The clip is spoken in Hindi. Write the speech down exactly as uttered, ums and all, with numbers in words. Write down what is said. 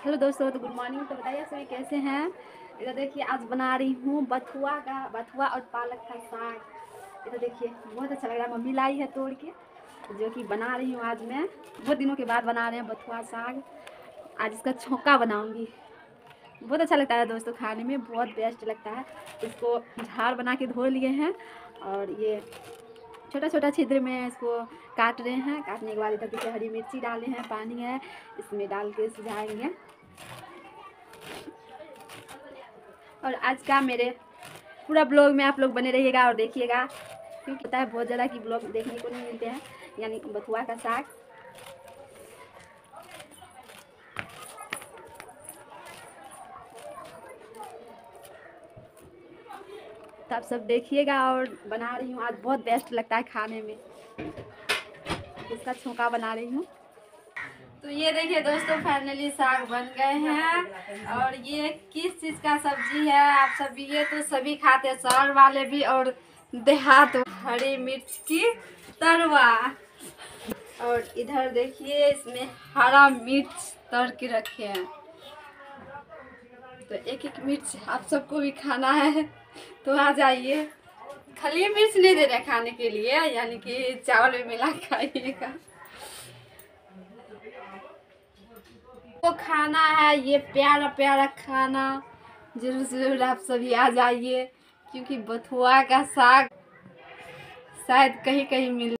हेलो दोस्तों, तो गुड मॉर्निंग। तो बताइए सभी कैसे हैं। इधर देखिए आज बना रही हूँ बथुआ का बथुआ और पालक का साग। इधर देखिए बहुत अच्छा लग रहा है, मम्मी लाई है तोड़ के, जो कि बना रही हूँ आज मैं। बहुत दिनों के बाद बना रहे हैं बथुआ साग। आज इसका छौंका बनाऊँगी। बहुत अच्छा लगता है दोस्तों, खाने में बहुत बेस्ट लगता है। इसको झाड़ बना के धो लिए हैं और ये छोटा छोटा छिद्र में इसको काट रहे हैं। काटने के बाद इधर देखिए हरी मिर्ची डाले हैं, पानी है, इसमें डाल के सिझाएंगे। और आज का मेरे पूरा ब्लॉग में आप लोग बने रहिएगा और देखिएगा, क्योंकि पता है बहुत ज़्यादा कि ब्लॉग देखने को नहीं मिलते हैं, यानी बथुआ का साग। तो आप सब देखिएगा और बना रही हूँ आज, बहुत बेस्ट लगता है खाने में। इसका छौंका बना रही हूँ। तो ये देखिए दोस्तों, फाइनली साग बन गए हैं। और ये किस चीज़ का सब्जी है आप सब, ये तो सभी खाते हैं, शहर वाले भी और देहात। हरी मिर्च की तरुआ। और इधर देखिए इसमें हरा मिर्च तर के रखे हैं। तो एक एक मिर्च आप सबको भी खाना है तो आ जाइए। खाली मिर्च नहीं दे रहे खाने के लिए, यानी कि चावल में मिला खाइएगा। तो खाना है ये प्यारा प्यारा खाना, जरूर जरूर आप सभी आ जाइए, क्योंकि बथुआ का साग शायद कहीं कहीं मिल